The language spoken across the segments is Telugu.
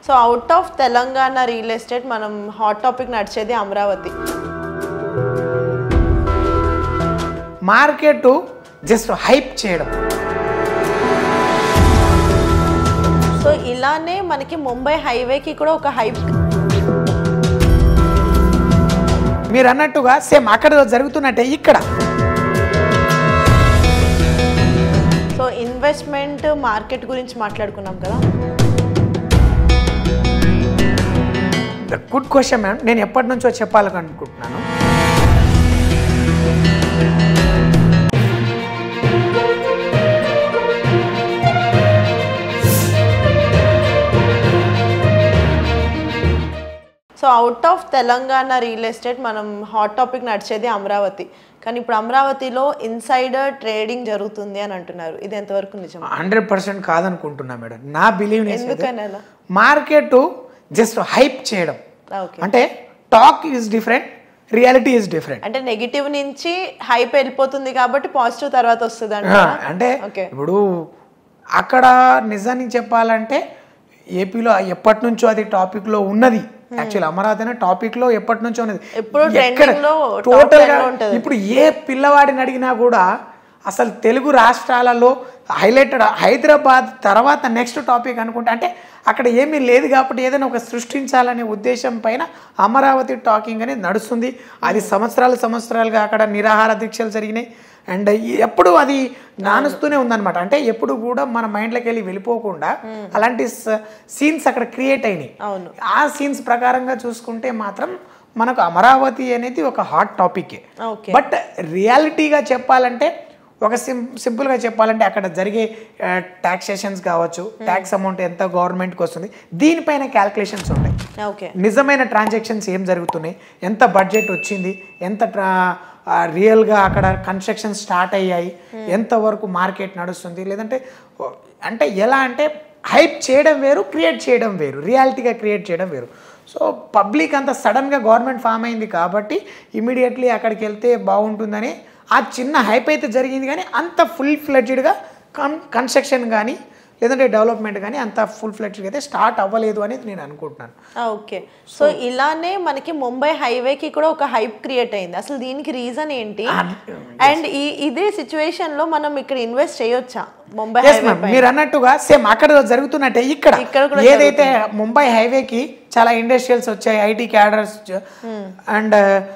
So out of Telangana real estate మనం హాట్ టాపిక్ నడిచేది అమరావతి. మార్కెట్ జస్ట్ హైప్ చేయడం. సో ఇలానే మనకి ముంబై హైవేకి కూడా ఒక హైప్. మీరు అన్నట్టుగా సేమ్ అక్కడ జరుగుతున్నట్టే ఇక్కడ. సో ఇన్వెస్ట్మెంట్ మార్కెట్ గురించి మాట్లాడుకున్నాం కదా. Good question ma'am. నేను ఎప్పటి నుంచో చెప్పాలనుకుంటున్నాను. So out of Telangana real estate మనం హాట్ టాపిక్ నడిచేది అమరావతి. కానీ ఇప్పుడు అమరావతిలో ఇన్సైడర్ ట్రేడింగ్ జరుగుతుంది అని అంటున్నారు. ఇది ఎంతవరకు నిజం? 100% కాదనుకుంటున్నా మేడం. నా బిలీవ్ ఎందుకని మార్కెట్ జస్ట్ హైప్ చేయడం. అంటే talk is different, reality is different. అంటే నెగిటివ్ నుంచి హైప్ వెళ్ళిపోతుంది కాబట్టి పాజిటివ్ తర్వాత వస్తుంది అంటే ఇప్పుడు అక్కడ నిజాన్ని చెప్పాలంటే ఏపీలో ఎప్పటి నుంచో అది టాపిక్ లో ఉన్నది. యాక్చువల్ అమరావతి అనే టాపిక్ లో ఎప్పటి నుంచో ఉన్నది. టోటల్ గా ఇప్పుడు ఏ పిల్లవాడిని అడిగినా కూడా అసలు తెలుగు రాష్ట్రాలలో హైలైటెడ్ హైదరాబాద్ తర్వాత నెక్స్ట్ టాపిక్ అనుకుంటే, అంటే అక్కడ ఏమీ లేదు కాబట్టి ఏదైనా ఒక సృష్టించాలనే ఉద్దేశం పైన అమరావతి టాకింగ్ అనేది నడుస్తుంది. అది సంవత్సరాలుగా అక్కడ నిరాహార దీక్షలు జరిగినాయి. అండ్ ఎప్పుడు అది నానుస్తూనే ఉందన్నమాట. అంటే ఎప్పుడు కూడా మన మైండ్లోకి వెళ్ళి వెళ్ళిపోకుండా అలాంటి సీన్స్ అక్కడ క్రియేట్ అయినాయి. ఆ సీన్స్ ప్రకారంగా చూసుకుంటే మాత్రం మనకు అమరావతి అనేది ఒక హాట్ టాపిక్. బట్ రియాలిటీగా చెప్పాలంటే, ఒక సింపుల్గా చెప్పాలంటే అక్కడ జరిగే ట్యాక్సేషన్స్ కావచ్చు, ట్యాక్స్ అమౌంట్ ఎంత గవర్నమెంట్కి వస్తుంది, దీనిపైన క్యాల్కులేషన్స్ ఉంటాయి. నిజమైన ట్రాన్సాక్షన్స్ ఏం జరుగుతున్నాయి, ఎంత బడ్జెట్ వచ్చింది, ఎంత రియల్గా అక్కడ కన్స్ట్రక్షన్ స్టార్ట్ అయ్యాయి, ఎంతవరకు మార్కెట్ నడుస్తుంది, లేదంటే అంటే ఎలా అంటే హైప్ చేయడం వేరు, క్రియేట్ చేయడం వేరు, రియాలిటీగా క్రియేట్ చేయడం వేరు. సో పబ్లిక్ అంత సడన్గా గవర్నమెంట్ ఫామ్ అయింది కాబట్టి ఇమీడియట్లీ అక్కడికి వెళ్తే బాగుంటుందని ఆ చిన్న హైప్ అయితే జరిగింది. కానీ అంత ఫుల్ ఫ్లెడ్జ్డ్గా కన్స్ట్రక్షన్ కానీ లేదంటే డెవలప్మెంట్ కానీ అంత ఫుల్ ఫ్లెడ్జ్గా అయితే స్టార్ట్ అవ్వలేదు అనేది నేను అనుకుంటున్నాను. ఓకే. సో ఇలానే మనకి ముంబై హైవేకి కూడా ఒక హైప్ క్రియేట్ అయింది. అసలు దీనికి రీజన్ ఏంటి? అండ్ ఇదే సిచ్యువేషన్ లో మనం ఇక్కడ ఇన్వెస్ట్ చేయొచ్చా? ముంబై హైవే మీరు అన్నట్టుగా సేమ్ అక్కడ జరుగుతున్నట్టే ఇక్కడ. ఏదైతే ముంబై హైవేకి చాలా ఇండస్ట్రియల్స్ వచ్చాయి, IT cadres and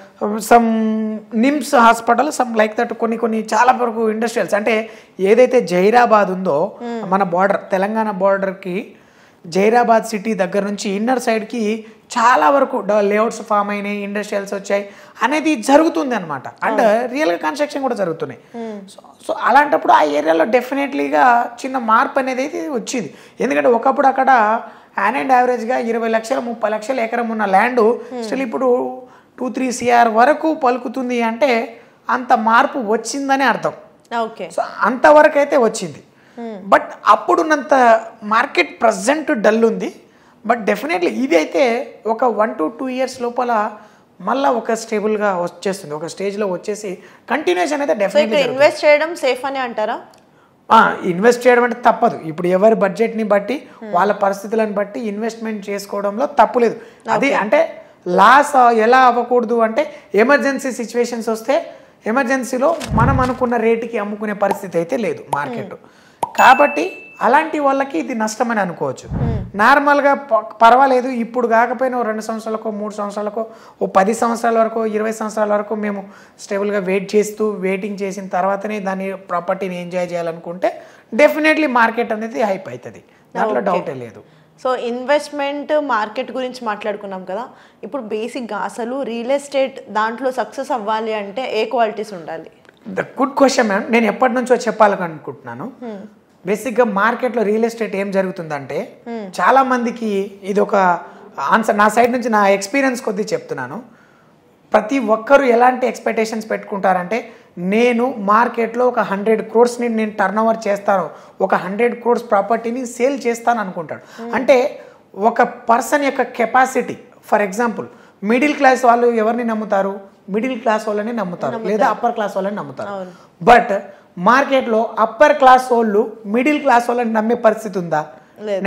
some NIMS hospital some like that కొన్ని చాలా వరకు ఇండస్ట్రియల్స్. అంటే ఏదైతే జైరాబాద్ ఉందో మన బార్డర్, తెలంగాణ బార్డర్కి జైరాబాద్ సిటీ దగ్గర నుంచి ఇన్నర్ సైడ్కి చాలా వరకు లేఅవుట్స్ ఫామ్ అయినాయి, ఇండస్ట్రియల్స్ వచ్చాయి అనేది జరుగుతుంది అనమాట. అండ్ రియల్గా కన్స్ట్రక్షన్ కూడా జరుగుతున్నాయి. సో అలాంటప్పుడు ఆ ఏరియాలో డెఫినెట్లీగా చిన్న మార్పు అనేది అయితే వచ్చింది. ఎందుకంటే ఒకప్పుడు అక్కడ యాన్ అండ్ యావరేజ్గా 20 లక్షలు 30 లక్షల ఎకరం ఉన్న ల్యాండ్ స్టిల్ ఇప్పుడు 2-3 CR వరకు పలుకుతుంది. అంటే అంత మార్పు వచ్చిందని అర్థం. సో అంతవరకు అయితే వచ్చింది. బట్ అప్పుడున్నంత మార్కెట్ ప్రజెంట్ డల్ ఉంది. బట్ డెఫినెట్లీ ఇది అయితే ఒక 1 to 2 years లోపల మళ్ళీ ఒక స్టేబుల్గా వచ్చేస్తుంది, ఒక స్టేజ్లో వచ్చేసి కంటిన్యూషన్ అయితే డెఫినెట్లీ. ఇన్వెస్ట్ చేయడం సేఫ్ అని అంటారా? ఇన్వెస్ట్ చేయడం అంటే తప్పదు. ఇప్పుడు ఎవరి బడ్జెట్ని బట్టి వాళ్ళ పరిస్థితులను బట్టి ఇన్వెస్ట్మెంట్ చేసుకోవడంలో తప్పు లేదు. అది అంటే లాస్ ఎలా అవ్వకూడదు అంటే ఎమర్జెన్సీ సిచ్యువేషన్స్ వస్తే ఎమర్జెన్సీలో మనం అనుకున్న రేటుకి అమ్ముకునే పరిస్థితి అయితే లేదు మార్కెట్. కాబట్టి అలాంటి వాళ్ళకి ఇది నష్టమని అనుకోవచ్చు. నార్మల్గా పర్వాలేదు, ఇప్పుడు కాకపోయినా 2 సంవత్సరాలకో 3 సంవత్సరాలకో 10 సంవత్సరాల వరకు 20 సంవత్సరాల వరకు మేము స్టేబుల్గా వెయిటింగ్ చేసిన తర్వాతనే దాని ప్రాపర్టీని ఎంజాయ్ చేయాలనుకుంటే డెఫినెట్లీ మార్కెట్ అనేది హైప్ అవుతుంది, దాంట్లో డౌటే లేదు. సో ఇన్వెస్ట్మెంట్ మార్కెట్ గురించి మాట్లాడుకున్నాం కదా. ఇప్పుడు బేసిక్గా అసలు రియల్ ఎస్టేట్ దాంట్లో సక్సెస్ అవ్వాలి అంటే ఏ క్వాలిటీస్ ఉండాలి? Good question ma'am. నేను ఎప్పటి నుంచో చెప్పాలనుకుంటున్నాను. బేసిక్గా మార్కెట్లో రియల్ ఎస్టేట్ ఏం జరుగుతుందంటే, చాలా మందికి ఇది ఒక ఆన్సర్ నా సైడ్ నుంచి, నా ఎక్స్పీరియన్స్ కొద్దీ చెప్తున్నాను. ప్రతి ఒక్కరు ఎలాంటి ఎక్స్పెక్టేషన్స్ పెట్టుకుంటారంటే, నేను మార్కెట్లో ఒక 100 crores-ని నేను టర్న్ ఓవర్ చేస్తాను, ఒక 100 crores ప్రాపర్టీని సేల్ చేస్తాను అనుకుంటాడు. అంటే ఒక పర్సన్ యొక్క capacity, for example middle class వాళ్ళు ఎవరిని నమ్ముతారు? మిడిల్ క్లాస్ వాళ్ళని నమ్ముతారు, లేదా అప్పర్ క్లాస్ వాళ్ళని నమ్ముతారు. బట్ మార్కెట్లో అప్పర్ క్లాస్ వాళ్ళు మిడిల్ క్లాస్ వాళ్ళని నమ్మే పరిస్థితి ఉందా?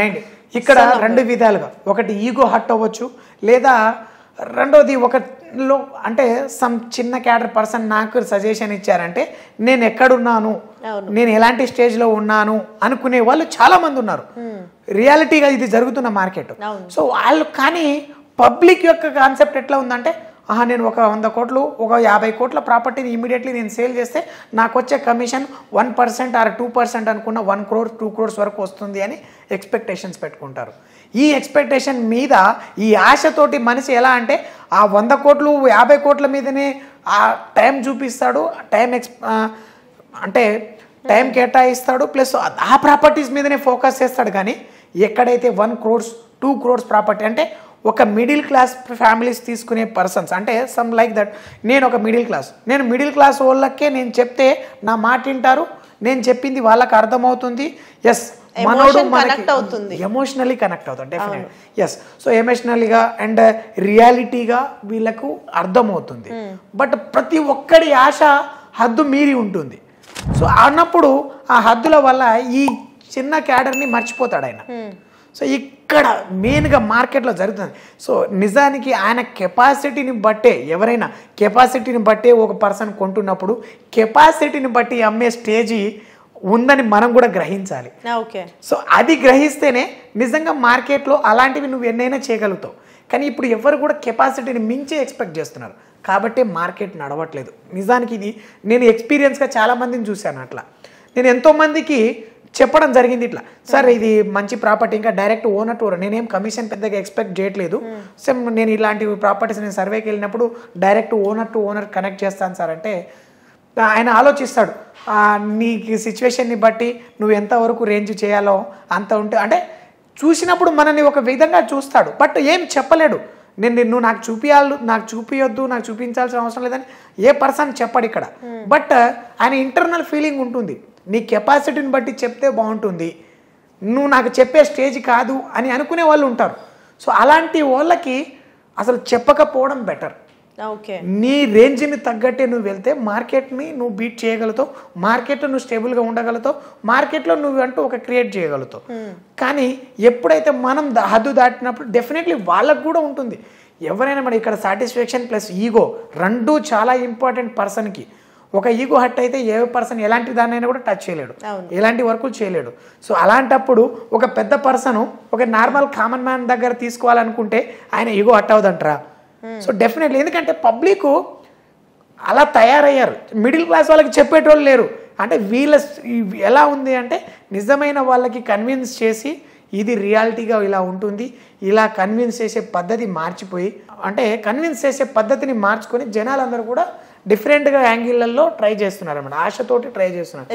ఇక్కడ రెండు విధాలుగా, ఒకటి ఈగో హర్ట్ అవ్వచ్చు, లేదా రెండోది ఒకలో అంటే సమ్ చిన్న క్యాడర్ పర్సన్ నాకు సజెషన్ ఇచ్చారంటే నేను ఎక్కడున్నాను, నేను ఎలాంటి స్టేజ్లో ఉన్నాను అనుకునే వాళ్ళు చాలా మంది ఉన్నారు. రియాలిటీగా ఇది జరుగుతున్న మార్కెట్. సో వాళ్ళు కానీ పబ్లిక్ యొక్క కాన్సెప్ట్ ఎట్లా ఉందంటే, నేను ఒక 100 కోట్లు, ఒక 50 కోట్ల ప్రాపర్టీని ఇమీడియట్లీ నేను సేల్ చేస్తే నాకు వచ్చే కమిషన్ 1% ఆర్ 2% అనుకున్న 1 crore 2 crores వరకు వస్తుంది అని ఎక్స్పెక్టేషన్స్ పెట్టుకుంటారు. ఈ ఎక్స్పెక్టేషన్ మీద ఈ ఆశతోటి మనిషి ఎలా అంటే ఆ 100 కోట్లు 50 కోట్ల మీదనే ఆ టైం చూపిస్తాడు, అంటే టైం కేటాయిస్తాడు, ప్లస్ ఆ ప్రాపర్టీస్ మీదనే ఫోకస్ చేస్తాడు. కానీ ఎక్కడైతే 1 crores 2 crores ప్రాపర్టీ అంటే ఒక మిడిల్ క్లాస్ ఫ్యామిలీస్ తీసుకునే పర్సన్స్ అంటే సమ్ లైక్ దట్, నేను ఒక మిడిల్ క్లాస్ వాళ్ళకే నేను చెప్తే నా మాట వింటారు, నేను చెప్పింది వాళ్ళకి అర్థమవుతుంది. ఎస్, మనోడు ఎమోషనల్లీ కనెక్ట్ అవుతాడు డెఫినెట్. ఎస్, సో ఎమోషనల్గా అండ్ రియాలిటీగా వీళ్ళకు అర్థమవుతుంది. బట్ ప్రతి ఒక్కడి ఆశ హద్దు మీరి ఉంటుంది. సో అన్నప్పుడు ఆ హద్దుల వల్ల ఈ చిన్న క్యాడర్ని మర్చిపోతాడు ఆయన. సో ఇక్కడ మెయిన్గా మార్కెట్లో జరుగుతుంది. సో నిజానికి ఆయన కెపాసిటీని బట్టే, ఎవరైనా కెపాసిటీని బట్టే ఒక పర్సన్ కొంటున్నప్పుడు కెపాసిటీని బట్టి అమ్మే స్టేజీ ఉందని మనం కూడా గ్రహించాలి. సో అది గ్రహిస్తేనే నిజంగా మార్కెట్లో అలాంటివి నువ్వు ఎన్నైనా చేయగలుగుతావు. కానీ ఇప్పుడు ఎవరు కూడా కెపాసిటీని మించి ఎక్స్పెక్ట్ చేస్తున్నారు కాబట్టి మార్కెట్ నడవట్లేదు. నిజానికి ఇది నేను ఎక్స్పీరియన్స్గా చాలామందిని చూశాను. అట్లా నేను ఎంతోమందికి చెప్పడం జరిగింది, ఇట్లా సార్ ఇది మంచి ప్రాపర్టీ, ఇంకా డైరెక్ట్ ఓనర్ టు ఓనర్, నేనేం కమిషన్ పెద్దగా ఎక్స్పెక్ట్ చేయట్లేదు, సేమ్ నేను ఇలాంటి ప్రాపర్టీస్ నేను సర్వేకి వెళ్ళినప్పుడు direct owner to owner connect చేస్తాను సార్ అంటే ఆయన ఆలోచిస్తాడు. నీకు సిచ్యువేషన్ని బట్టి నువ్వు ఎంతవరకు రేంజ్ చేయాలో అంత ఉంటే, అంటే చూసినప్పుడు మనని ఒక విధంగా చూస్తాడు, బట్ ఏం చెప్పలేడు. నువ్వు నాకు చూపించొద్దు, నాకు చూపించాల్సిన అవసరం లేదని ఏ పర్సన్ చెప్పాడు ఇక్కడ. బట్ ఆయన ఇంటర్నల్ ఫీలింగ్ ఉంటుంది, నీ కెపాసిటీని బట్టి చెప్తే బాగుంటుంది, నువ్వు నాకు చెప్పే స్టేజ్ కాదు అని అనుకునే వాళ్ళు ఉంటారు. సో అలాంటి వాళ్ళకి అసలు చెప్పకపోవడం బెటర్. నీ రేంజ్ని తగ్గట్టే నువ్వు వెళ్తే మార్కెట్ని నువ్వు బీట్ చేయగలుగుతావు, మార్కెట్లో నువ్వు స్టేబుల్గా ఉండగలుగుతావు, మార్కెట్లో నువ్వు అంటూ ఒక క్రియేట్ చేయగలుగుతావు. కానీ ఎప్పుడైతే మనం హద్దు దాటినప్పుడు డెఫినెట్లీ వాళ్ళకు కూడా ఉంటుంది. ఎవరైనా మరి ఇక్కడ సాటిస్ఫాక్షన్ ప్లస్ ఈగో రెండు చాలా ఇంపార్టెంట్ పర్సన్కి. ఒక ఈగో హట్ అయితే ఏ పర్సన్ ఎలాంటి దాన్నైనా కూడా టచ్ చేయలేడు, ఎలాంటి వర్కులు చేయలేడు. సో అలాంటప్పుడు ఒక పెద్ద పర్సన్ ఒక నార్మల్ కామన్ మ్యాన్ దగ్గర తీసుకోవాలనుకుంటే ఆయన ఈగో హట్ అవుదంటారా? సో డెఫినెట్లీ, ఎందుకంటే పబ్లిక్ అలా తయారయ్యారు. మిడిల్ క్లాస్ వాళ్ళకి చెప్పేటోళ్ళు లేరు. అంటే వీళ్ళ ఎలా ఉంది అంటే నిజమైన వాళ్ళకి కన్విన్స్ చేసి ఇది రియాలిటీగా ఇలా ఉంటుంది, ఇలా కన్విన్స్ చేసే పద్ధతి మార్చిపోయి, అంటే కన్విన్స్ చేసే పద్ధతిని మార్చుకొని జనాలందరూ కూడా డిఫరెంట్గా యాంగిళ్లలో ట్రై చేస్తున్నారు అన్నమాట, ఆశతోటి ట్రై చేస్తున్నారు.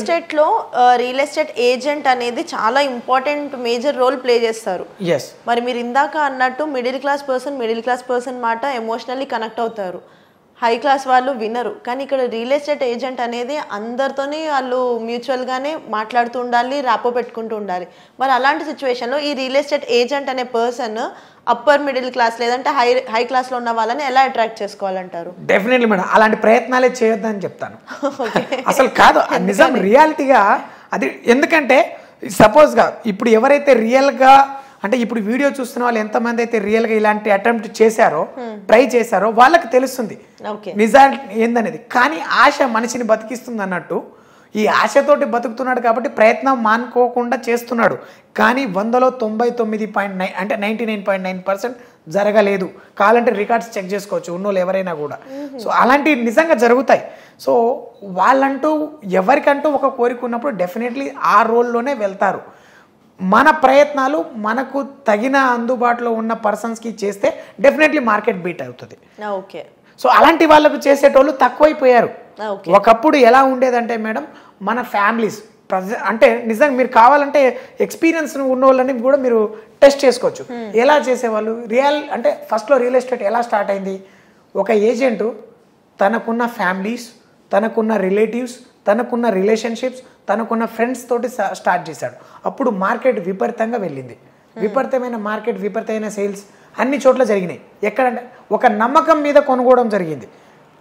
రియల్ ఎస్టేట్ ఏజెంట్ అనేది చాలా ఇంపార్టెంట్ మేజర్ రోల్ ప్లే చేస్తారు. మరి మీరు ఇందాక అన్నట్టు మిడిల్ క్లాస్ పర్సన్ మాట ఎమోషనల్లీ కనెక్ట్ అవుతారు, హై క్లాస్ వాళ్ళు వినరు. కానీ ఇక్కడ రియల్ ఎస్టేట్ ఏజెంట్ అనేది అందరితోని వాళ్ళు మ్యూచువల్గానే మాట్లాడుతూ ఉండాలి, ర్యాపో పెట్టుకుంటూ ఉండాలి. మరి అలాంటి సిచ్యువేషన్లో ఈ రియల్ ఎస్టేట్ ఏజెంట్ అనే పర్సన్ అప్పర్ మిడిల్ క్లాస్ లేదంటే హై క్లాస్లో ఉన్న వాళ్ళని ఎలా అట్రాక్ట్ చేసుకోవాలంటారు? డెఫినెట్లీ మేడం, అలాంటి ప్రయత్నాలే చేయొద్దని చెప్తాను. అసలు కాదు, నిజం రియాలిటీగా అది. ఎందుకంటే సపోజ్గా ఇప్పుడు ఎవరైతే రియల్గా, అంటే ఇప్పుడు వీడియో చూస్తున్న వాళ్ళు ఎంతమంది అయితే రియల్గా ఇలాంటి అటెంప్ట్ చేశారో, ట్రై చేశారో వాళ్ళకి తెలుస్తుంది నిజానికి ఏందనేది. కానీ ఆశ మనిషిని బతికిస్తుంది అన్నట్టు ఈ ఆశతోటి బతుకుతున్నాడు కాబట్టి ప్రయత్నం మానుకోకుండా చేస్తున్నాడు. కానీ 100లో 99.9 అంటే 99.9% జరగలేదు. కావాలంటే రికార్డ్స్ చెక్ చేసుకోవచ్చు ఉన్నోళ్ళు ఎవరైనా కూడా. సో అలాంటివి నిజంగా జరుగుతాయి. సో వాళ్ళంటూ ఎవరికంటూ ఒక కోరిక ఉన్నప్పుడు డెఫినెట్లీ ఆ రోల్లోనే వెళ్తారు. మన ప్రయత్నాలు మనకు తగిన అందుబాటులో ఉన్న పర్సన్స్కి చేస్తే డెఫినెట్లీ మార్కెట్ బీట్ అవుతుంది. సో అలాంటి వాళ్ళకు చేసేటోళ్ళు తక్కువైపోయారు. ఒకప్పుడు ఎలా ఉండేదంటే మేడం, మన ఫ్యామిలీస్ అంటే నిజంగా మీరు కావాలంటే ఎక్స్పీరియన్స్ ఉన్న వాళ్ళని కూడా మీరు టెస్ట్ చేసుకోవచ్చు. ఎలా చేసేవాళ్ళు అంటే ఫస్ట్లో రియల్ ఎస్టేట్ ఎలా స్టార్ట్ అయింది? ఒక ఏజెంటు తనకున్న ఫ్యామిలీస్, తనకున్న రిలేటివ్స్, తనకున్న రిలేషన్షిప్స్, తనకున్న ఫ్రెండ్స్ తోటి స్టార్ట్ చేశాడు. అప్పుడు మార్కెట్ విపరీతంగా వెళ్ళింది. విపరీతమైన మార్కెట్, విపరీతమైన సేల్స్ అన్ని చోట్ల జరిగినాయి. ఎక్కడంటే ఒక నమ్మకం మీద కొనుగోవడం జరిగింది.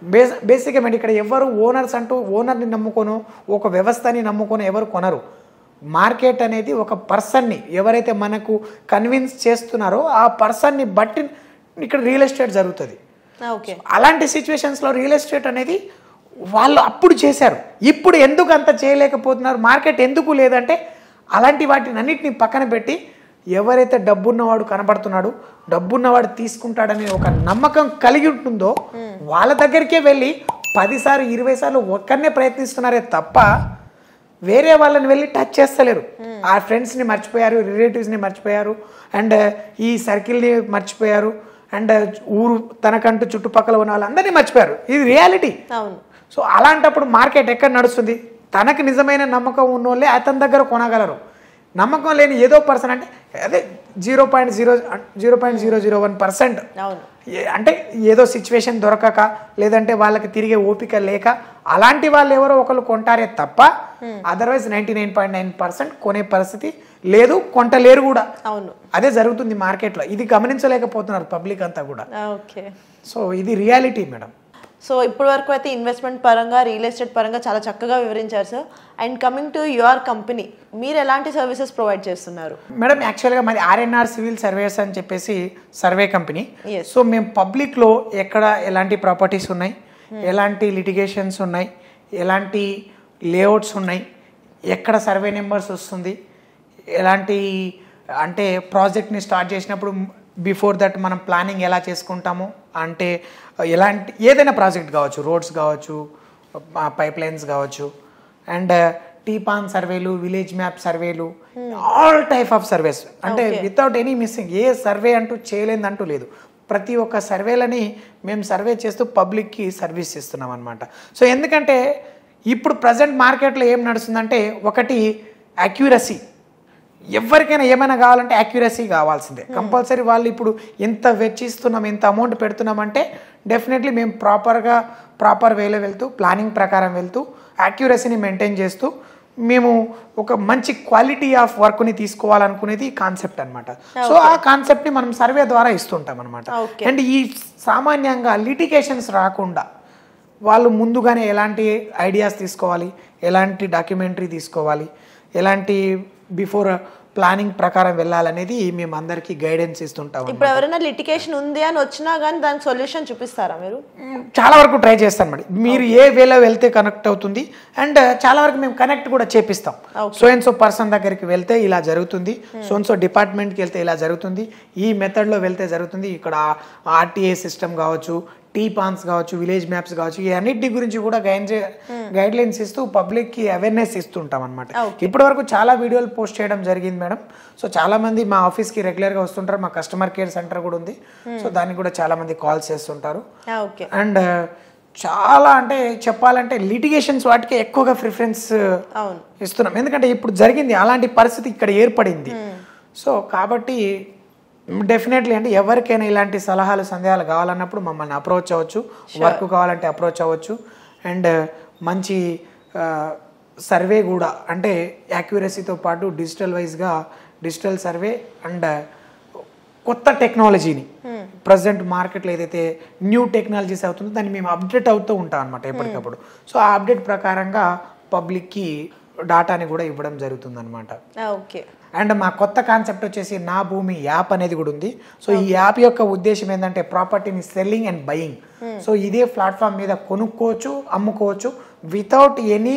బేసిక్గా ఇక్కడ ఎవరు ఓనర్స్ అంటూ ఓనర్ని నమ్ముకోను, ఒక వ్యవస్థని నమ్ముకొని ఎవరు కొనరు. మార్కెట్ అనేది ఒక పర్సన్ని ఎవరైతే మనకు కన్విన్స్ చేస్తున్నారో ఆ పర్సన్ని బట్టి ఇక్కడ రియల్ ఎస్టేట్ జరుగుతుంది. అలాంటి సిచ్యువేషన్స్లో రియల్ ఎస్టేట్ అనేది వాళ్ళు అప్పుడు చేశారు, ఇప్పుడు ఎందుకు అంత చేయలేకపోతున్నారు, మార్కెట్ ఎందుకు లేదంటే అలాంటి వాటిని అన్నిటిని పక్కన పెట్టి ఎవరైతే డబ్బున్నవాడు కనబడుతున్నాడు, డబ్బున్నవాడు తీసుకుంటాడనే ఒక నమ్మకం కలిగి ఉంటుందో వాళ్ళ దగ్గరికే వెళ్ళి 10 సార్లు 20 సార్లు ఒక్కరినే ప్రయత్నిస్తున్నారే తప్ప వేరే వాళ్ళని వెళ్ళి టచ్ చేస్తలేరు. ఆ ఫ్రెండ్స్ని మర్చిపోయారు, రిలేటివ్స్ని మర్చిపోయారు, అండ్ ఈ సర్కిల్ని మర్చిపోయారు, అండ్ ఊరు తనకంటూ చుట్టుపక్కల ఉన్న వాళ్ళందరినీ మర్చిపోయారు. ఇది రియాలిటీ. సో అలాంటప్పుడు మార్కెట్ ఎక్కడ నడుస్తుంది? తనకు నిజమైన నమ్మకం ఉన్న వాళ్ళే అతని దగ్గర కొనగలరు. నమ్మకం లేని ఏదో పర్సన్ అంటే అదే 0.001% అంటే ఏదో సిచ్యువేషన్ దొరకక లేదంటే వాళ్ళకి తిరిగే ఓపిక లేక అలాంటి వాళ్ళు ఎవరో ఒకరు కొంటారే తప్ప అదర్వైజ్ 99.9% కొనే పరిస్థితి లేదు, కొంటలేరు కూడా. అదే జరుగుతుంది మార్కెట్లో. ఇది గమనించలేకపోతున్నారు పబ్లిక్ అంతా కూడా. సో ఇది రియాలిటీ మేడం. సో ఇప్పటి వరకు అయితే ఇన్వెస్ట్మెంట్ పరంగా రియల్ ఎస్టేట్ పరంగా చాలా చక్కగా వివరించారు sir. And coming to your company, మీరు ఎలాంటి సర్వీసెస్ ప్రొవైడ్ చేస్తున్నారు? మేడం యాక్చువల్గా మాది ఆర్ఎన్ఆర్ సివిల్ సర్వేస్ అని చెప్పేసి సర్వే కంపెనీ. సో మేము పబ్లిక్లో ఎక్కడ ఎలాంటి ప్రాపర్టీస్ ఉన్నాయి, ఎలాంటి లిటిగేషన్స్ ఉన్నాయి, ఎలాంటి లేఅవుట్స్ ఉన్నాయి, ఎక్కడ సర్వే నెంబర్స్ వస్తుంది, ఎలాంటి అంటే ప్రాజెక్ట్ని స్టార్ట్ చేసినప్పుడు బిఫోర్ దట్ మనం ప్లానింగ్ ఎలా చేసుకుంటాము అంటే ఎలాంటి ఏదైనా ప్రాజెక్ట్ కావచ్చు, రోడ్స్ కావచ్చు, పైప్ లైన్స్ కావచ్చు, అండ్ టీపాన్ సర్వేలు, విలేజ్ మ్యాప్ సర్వేలు, ఆల్ టైప్ ఆఫ్ సర్వేస్ అంటే వితౌట్ ఎనీ మిస్సింగ్. ఏ సర్వే అంటూ చేయలేదంటూ లేదు. ప్రతి ఒక్క సర్వేలని మేము సర్వే చేస్తూ పబ్లిక్కి సర్వీస్ ఇస్తున్నాం అనమాట. సో ఎందుకంటే ఇప్పుడు ప్రజెంట్ మార్కెట్లో ఏం నడుస్తుందంటే ఒకటి యాక్యురసీ. ఎవరికైనా ఏమైనా కావాలంటే యాక్యురసీ కావాల్సిందే కంపల్సరీ. వాళ్ళు ఇప్పుడు ఎంత వెచ్చిస్తున్నాం, ఎంత అమౌంట్ పెడుతున్నామంటే డెఫినెట్లీ మేము ప్రాపర్ వేలో వెళ్తూ ప్లానింగ్ ప్రకారం వెళ్తూ యాక్యురసీని మెయింటైన్ చేస్తూ మేము ఒక మంచి క్వాలిటీ ఆఫ్ వర్క్ని తీసుకోవాలనుకునేది కాన్సెప్ట్ అనమాట. సో ఆ కాన్సెప్ట్ని మనం సర్వే ద్వారా ఇస్తుంటాం అనమాట. అండ్ ఈ సామాన్యంగా లిటిగేషన్స్ రాకుండా వాళ్ళు ముందుగానే ఎలాంటి ఐడియాస్ తీసుకోవాలి, ఎలాంటి డాక్యుమెంటరీ తీసుకోవాలి, ఎలాంటి బిఫోర్ ప్లానింగ్ ప్రకారం వెళ్ళాలనేది మేము అందరికీ గైడెన్స్ ఇస్తుంటాం. ఇప్పుడు ఎవరైనా లిటిగేషన్ ఉంది అని వచ్చినా కానీ దానికి సొల్యూషన్ చూపిస్తారా మీరు? చాలా వరకు ట్రై చేస్తాను మేడం. మీరు ఏ వేలో వెళ్తే కనెక్ట్ అవుతుంది అండ్ చాలా వరకు మేము కనెక్ట్ కూడా చేపిస్తాం. సో అండ్ సో పర్సన్ దగ్గరికి వెళ్తే ఇలా జరుగుతుంది, సో అండ్ సో డిపార్ట్మెంట్కి వెళ్తే ఇలా జరుగుతుంది, ఈ మెథడ్లో వెళ్తే జరుగుతుంది, ఇక్కడ ఆర్టీఏ సిస్టమ్ కావచ్చు, టీపాన్స్ కావచ్చు, విలేజ్ మ్యాప్స్ కావచ్చు, ఈ అన్నిటి గురించి కూడా గైడ్ లైన్స్ ఇస్తూ పబ్లిక్కి అవేర్నెస్ ఇస్తుంటాం అనమాట. ఇప్పటి వరకు చాలా వీడియోలు పోస్ట్ చేయడం జరిగింది మేడం. సో చాలా మంది మా ఆఫీస్కి రెగ్యులర్గా వస్తుంటారు. మా కస్టమర్ కేర్ సెంటర్ కూడా ఉంది. సో దానికి కూడా చాలా మంది కాల్స్ చేస్తుంటారు. అండ్ చాలా అంటే చెప్పాలంటే లిటిగేషన్స్ వాటికి ఎక్కువగా ప్రిఫరెన్స్ ఇస్తున్నాం. ఎందుకంటే ఇప్పుడు జరిగింది అలాంటి పరిస్థితి ఇక్కడ ఏర్పడింది. సో కాబట్టి డెఫినెట్లీ అంటే ఎవరికైనా ఇలాంటి సలహాలు సందేహాలు కావాలన్నప్పుడు మమ్మల్ని అప్రోచ్ అవ్వచ్చు, వర్క్ కావాలంటే అప్రోచ్ అవ్వచ్చు. అండ్ మంచి సర్వే కూడా అంటే యాక్యురసీతో పాటు డిజిటల్ సర్వే అండ్ కొత్త టెక్నాలజీని ప్రజెంట్ మార్కెట్లో ఏదైతే న్యూ టెక్నాలజీస్ అవుతుందో దాన్ని మేము అప్డేట్ అవుతూ ఉంటాం అనమాట ఎప్పటికప్పుడు. సో ఆ అప్డేట్ ప్రకారంగా పబ్లిక్కి డాటాని కూడా ఇవ్వడం జరుగుతుంది అనమాట. అండ్ మా కొత్త కాన్సెప్ట్ వచ్చేసి నా భూమి యాప్ అనేది కూడా ఉంది. సో ఈ యాప్ యొక్క ఉద్దేశం ఏంటంటే ప్రాపర్టీని సెల్లింగ్ అండ్ బయింగ్. సో ఇదే ప్లాట్ఫామ్ మీద కొనుక్కోవచ్చు, అమ్ముకోవచ్చు without any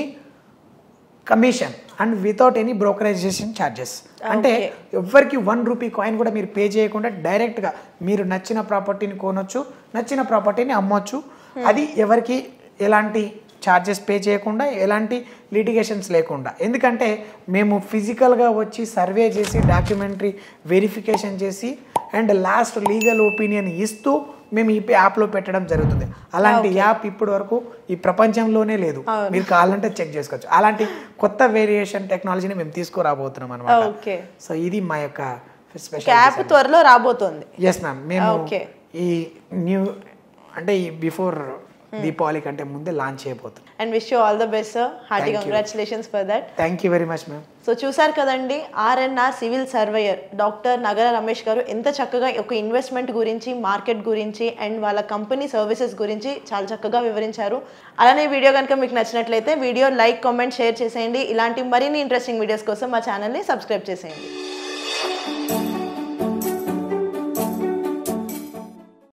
commission and without any brokerisation charges. అంటే ఎవరికి 1 రూపీ కాయిన్ కూడా మీరు పే చేయకుండా డైరెక్ట్గా మీరు నచ్చిన ప్రాపర్టీని కొనొచ్చు, నచ్చిన ప్రాపర్టీని అమ్మొచ్చు. అది ఎవరికి ఎలాంటి ఛార్జెస్ పే చేయకుండా, ఎలాంటి లిటిగేషన్స్ లేకుండా. ఎందుకంటే మేము ఫిజికల్గా వచ్చి సర్వే చేసి డాక్యుమెంటరీ వెరిఫికేషన్ చేసి అండ్ లాస్ట్ లీగల్ ఒపీనియన్ ఇస్తూ మేము ఈ యాప్లో పెట్టడం జరుగుతుంది. అలాంటి యాప్ ఇప్పటి వరకు ఈ ప్రపంచంలోనే లేదు. మీరు కావాలంటే చెక్ చేసుకోవచ్చు. అలాంటి కొత్త వేరియేషన్ టెక్నాలజీని మేము తీసుకురాబోతున్నాం అనమాట. సో ఇది మా యొక్క స్పెషల్ యాప్ త్వరలో రాబోతుంది. Yes ma'am. మేము ఈ న్యూ అంటే ఈ బిఫోర్ దీపావళి కంటే ముందే లాంచ్ చేయబోతున్నాం. And wish you all the best sir. Hearty congratulations for that. Thank you very much ma'am. So చూసారు కదండి, ఆర్ఎన్ఆర్ సివిల్ సర్వేయర్ డాక్టర్ నగర రమేష్ గారు ఎంత చక్కగా ఒక ఇన్వెస్ట్మెంట్ గురించి, మార్కెట్ గురించి అండ్ వాళ్ళ కంపెనీ సర్వీసెస్ గురించి చాలా చక్కగా వివరించారు. అలానే వీడియో కనుక మీకు నచ్చినట్లయితే వీడియో లైక్, కామెంట్, షేర్ చేసేయండి. ఇలాంటి మరిన్ని ఇంట్రెస్టింగ్ వీడియోస్ కోసం మా ఛానల్ని సబ్స్క్రైబ్ చేసేయండి.